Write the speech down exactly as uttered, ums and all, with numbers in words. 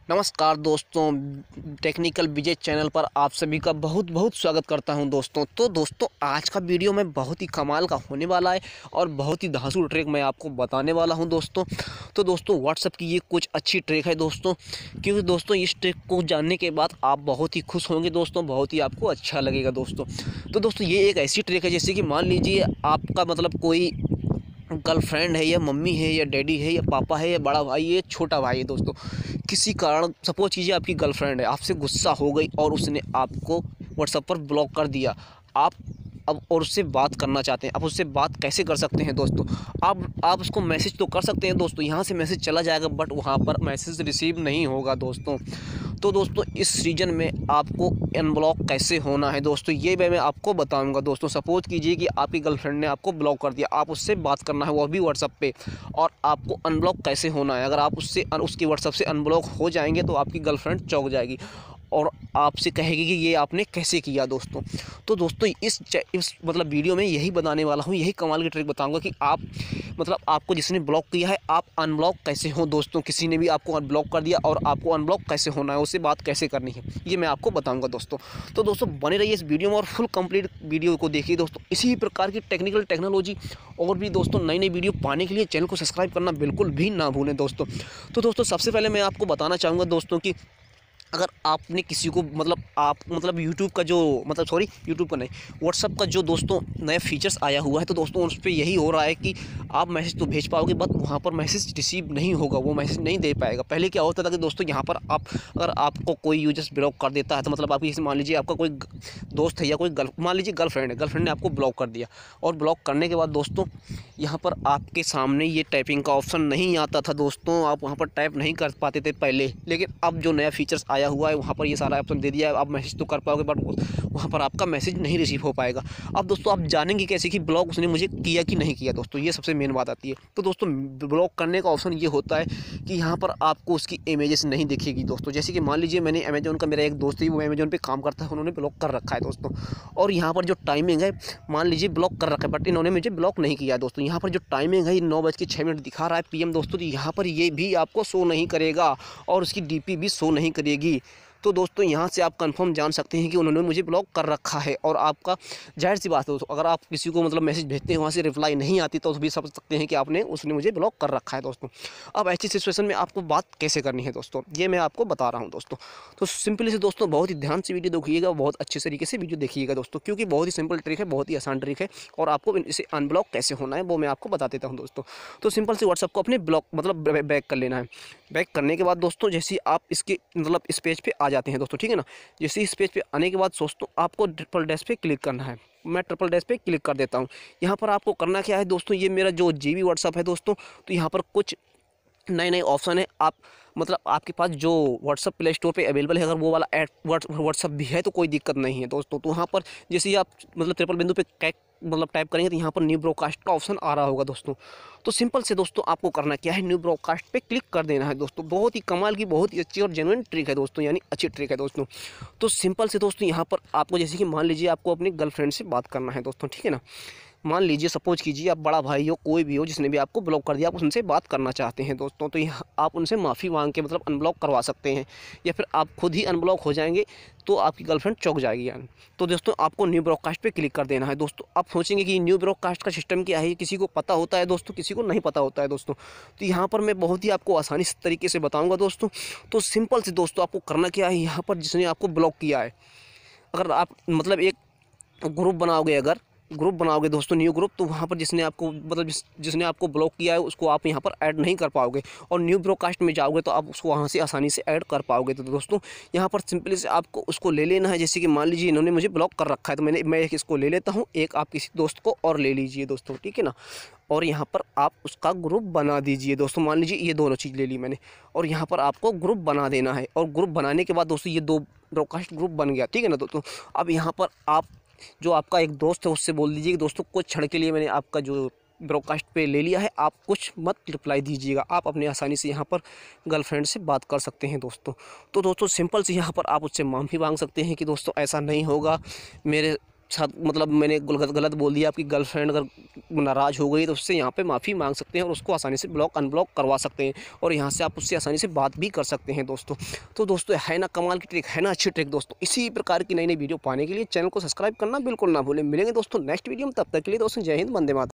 नमस्कार दोस्तों, टेक्निकल विजय चैनल पर आप सभी का बहुत बहुत स्वागत करता हूं दोस्तों। तो दोस्तों आज का वीडियो में बहुत ही कमाल का होने वाला है और बहुत ही धांसू ट्रिक मैं आपको बताने वाला हूं दोस्तों। तो दोस्तों व्हाट्सएप की ये कुछ अच्छी ट्रिक है दोस्तों, क्योंकि दोस्तों इस ट्रिक को जानने के बाद आप बहुत ही खुश होंगे दोस्तों, बहुत ही आपको अच्छा लगेगा दोस्तों। तो दोस्तों ये एक ऐसी ट्रिक है जैसे कि मान लीजिए आपका मतलब कोई गर्लफ्रेंड है या मम्मी है या डैडी है या पापा है या बड़ा भाई है या छोटा भाई है दोस्तों। किसी कारण सपोज कीजिए आपकी गर्लफ्रेंड है, आपसे गुस्सा हो गई और उसने आपको व्हाट्सएप पर ब्लॉक कर दिया। आप अब और उससे बात करना चाहते हैं, अब उससे बात कैसे कर सकते हैं दोस्तों? आप आप उसको मैसेज तो कर सकते हैं दोस्तों, यहाँ से मैसेज चला जाएगा बट वहाँ पर मैसेज रिसीव नहीं होगा दोस्तों। तो दोस्तों इस सीजन में आपको अनब्लॉक कैसे होना है दोस्तों, ये मैं आपको बताऊंगा दोस्तों। सपोज कीजिए कि आपकी गर्लफ्रेंड ने आपको ब्लॉक कर दिया, आप उससे बात करना है वो भी व्हाट्सएप पे, और आपको अनब्लॉक कैसे होना है। अगर आप उससे उसकी व्हाट्सएप से अनब्लॉक हो जाएंगे तो आपकी गर्लफ्रेंड चौंक जाएगी और आपसे कहेगी कि ये आपने कैसे किया दोस्तों। तो दोस्तों इस इस मतलब वीडियो में यही बताने वाला हूँ, यही कमाल की ट्रिक बताऊंगा कि आप मतलब आपको जिसने ब्लॉक किया है आप अनब्लॉक कैसे हो दोस्तों। किसी ने भी आपको अनब्लॉक कर दिया और आपको अनब्लॉक कैसे होना है, उससे बात कैसे करनी है, ये मैं आपको बताऊंगा दोस्तों। तो दोस्तों बने रहिए इस वीडियो में और फुल कंप्लीट वीडियो को देखिए दोस्तों। इसी प्रकार की टेक्निकल टेक्नोलॉजी और भी दोस्तों नई नई वीडियो पाने के लिए चैनल को सब्सक्राइब करना बिल्कुल भी ना भूलें दोस्तों। तो दोस्तों सबसे पहले मैं आपको बताना चाहूँगा दोस्तों कि अगर आपने किसी को मतलब आप मतलब यूट्यूब का जो मतलब सॉरी यूट्यूब का नहीं व्हाट्सअप का जो दोस्तों नया फीचर्स आया हुआ है, तो दोस्तों उस पर यही हो रहा है कि आप मैसेज तो भेज पाओगे बट वहाँ पर मैसेज रिसीव नहीं होगा, वो मैसेज नहीं दे पाएगा। पहले क्या होता था कि दोस्तों यहाँ पर आप अगर आपको कोई यूजर्स ब्लॉक कर देता है तो मतलब आपकी मान लीजिए आपका कोई दोस्त है या कोई गर्ल मान लीजिए गर्लफ्रेंड है, गर्लफ्रेंड ने आपको ब्लॉक कर दिया और ब्लॉक करने के बाद दोस्तों यहाँ पर आपके सामने ये टाइपिंग का ऑप्शन नहीं आता था दोस्तों, आप वहाँ पर टाइप नहीं कर पाते थे पहले। लेकिन अब जो नया फीचर्स आया हुआ है वहाँ पर ये सारा ऑप्शन दे दिया है, आप मैसेज तो कर पाओगे बट वहाँ पर आपका मैसेज नहीं रिसीव हो पाएगा। अब दोस्तों आप जानेंगे कैसे कि ब्लॉक उसने मुझे किया कि नहीं किया दोस्तों, ये सबसे मेन बात आती है। तो दोस्तों ब्लॉक करने का ऑप्शन ये होता है कि यहाँ पर आपको उसकी इमेजेस नहीं दिखेगी दोस्तों। जैसे कि मान लीजिए मैंने अमेजोन का मेरा एक दोस्त है, वो अमेजोन पे काम करता है, उन्होंने ब्लॉक कर रखा है दोस्तों, और यहाँ पर जो टाइमिंग है मान लीजिए ब्लॉक कर रखा है बट इन्होंने मुझे ब्लॉक नहीं किया दोस्तों। यहाँ पर जो टाइमिंग है नौ बज के छः मिनट दिखा रहा है पी एम दोस्तों, तो यहाँ पर ये भी आपको शो नहीं करेगा और उसकी डी पी भी शो नहीं करेगी। तो दोस्तों यहाँ से आप कंफर्म जान सकते हैं कि उन्होंने मुझे ब्लॉक कर रखा है। और आपका जाहिर सी बात है दोस्तों, अगर आप किसी को मतलब मैसेज भेजते हैं वहाँ से रिप्लाई नहीं आती तो भी समझ सकते हैं कि आपने उसने मुझे ब्लॉक कर रखा है दोस्तों। अब ऐसी सिचुएशन में आपको बात कैसे करनी है दोस्तों, ये मैं आपको बता रहा हूँ दोस्तों। तो सिंपली से दोस्तों बहुत ही ध्यान से वीडियो देखिएगा, बहुत अच्छे तरीके से वीडियो देखिएगा दोस्तों, क्योंकि बहुत ही सिंपल ट्रिक है, बहुत ही आसान ट्रिक है और आपको इसे अनब्लॉक कैसे होना है वो मैं आपको बता देता हूँ दोस्तों। तो सिंपल से व्हाट्सएप को अपने ब्लॉक मतलब बैक कर लेना है। बैक करने के बाद दोस्तों जैसे आप इसके मतलब इस पेज पे आ जाते हैं दोस्तों, ठीक है ना। जैसे इस पेज पे आने के बाद दोस्तों आपको ट्रिपल डैश पे क्लिक करना है। मैं ट्रिपल डैश पे क्लिक कर देता हूँ। यहाँ पर आपको करना क्या है दोस्तों, ये मेरा जो जीबी व्हाट्सअप है दोस्तों, तो यहाँ पर कुछ नए नए ऑप्शन है। आप मतलब आपके पास जो व्हाट्सअप प्ले स्टोर पे अवेलेबल है अगर वो वाला ऐड व्हाट्सअप भी है तो कोई दिक्कत नहीं है दोस्तों। तो वहाँ पर जैसे ही आप मतलब ट्रिपल बिंदु पे कैक मतलब टाइप करेंगे तो यहाँ पर न्यू ब्रॉडकास्ट का ऑप्शन आ रहा होगा दोस्तों। तो सिंपल से दोस्तों आपको करना क्या है, न्यू ब्रॉडकास्ट पे क्लिक कर देना है दोस्तों। बहुत ही कमाल की बहुत ही अच्छी और जेन्युइन ट्रिक है दोस्तों, यानी अच्छी ट्रिक है दोस्तों। तो सिंपल से दोस्तों यहाँ पर आपको जैसे कि मान लीजिए आपको अपनी गर्लफ्रेंड से बात करना है दोस्तों, ठीक है ना। मान लीजिए सपोज कीजिए आप बड़ा भाई हो कोई भी हो जिसने भी आपको ब्लॉक कर दिया, आप उनसे बात करना चाहते हैं दोस्तों, तो यहाँ आप उनसे माफ़ी मांग के मतलब अनब्लॉक करवा सकते हैं, या फिर आप खुद ही अनब्लॉक हो जाएंगे तो आपकी गर्लफ्रेंड चौंक जाएगी यानी। तो दोस्तों आपको न्यू ब्रॉडकास्ट पे क्लिक कर देना है दोस्तों। आप सोचेंगे कि न्यू ब्रॉडकास्ट का सिस्टम क्या है, किसी को पता होता है दोस्तों, किसी को नहीं पता होता है दोस्तों। तो यहाँ पर मैं बहुत ही आपको आसानी से तरीके से बताऊँगा दोस्तों। तो सिंपल से दोस्तों आपको करना क्या है, यहाँ पर जिसने आपको ब्लॉक किया है अगर आप मतलब एक ग्रुप बनाओगे, अगर ग्रुप बनाओगे दोस्तों न्यू ग्रुप, तो वहाँ पर जिसने आपको मतलब जिस जिसने आपको ब्लॉक किया है उसको आप यहाँ पर ऐड नहीं कर पाओगे, और न्यू ब्रॉडकास्ट में जाओगे तो आप उसको वहाँ से आसानी से ऐड कर पाओगे। तो दोस्तों यहाँ पर सिंपली से आपको उसको ले लेना है। जैसे कि मान लीजिए इन्होंने मुझे ब्लॉक कर रखा है तो मैंने मैं एक इसको ले लेता हूँ, एक आप किसी दोस्त को और ले लीजिए दोस्तों, ठीक है ना। और यहाँ पर आप उसका ग्रुप बना दीजिए दोस्तों। मान लीजिए ये दोनों चीज़ ले ली मैंने, और यहाँ पर आपको ग्रुप बना देना है। और ग्रुप बनाने के बाद दोस्तों ये दो ब्रॉडकास्ट ग्रुप बन गया, ठीक है ना दोस्तों। अब यहाँ पर आप जो आपका एक दोस्त है उससे बोल दीजिए कि दोस्तों कुछ क्षण के लिए मैंने आपका जो ब्रॉडकास्ट पे ले लिया है, आप कुछ मत रिप्लाई दीजिएगा, आप अपने आसानी से यहाँ पर गर्लफ्रेंड से बात कर सकते हैं दोस्तों। तो दोस्तों सिंपल से यहाँ पर आप उससे माफ़ी मांग सकते हैं कि दोस्तों ऐसा नहीं होगा, मेरे साथ मतलब मैंने गलत गलत बोल दिया, आपकी गर्लफ्रेंड अगर नाराज़ हो गई तो उससे यहाँ पे माफ़ी मांग सकते हैं और उसको आसानी से ब्लॉक अनब्लॉक करवा सकते हैं और यहाँ से आप उससे आसानी से बात भी कर सकते हैं दोस्तों। तो दोस्तों है ना कमाल की ट्रिक, है ना अच्छी ट्रिक दोस्तों। इसी प्रकार की नई नई वीडियो पाने के लिए चैनल को सब्सक्राइब करना बिल्कुल ना भूलें। मिलेंगे दोस्तों नेक्स्ट वीडियो में, तब तक के लिए दोस्तों जय हिंद, वंदे मातरम।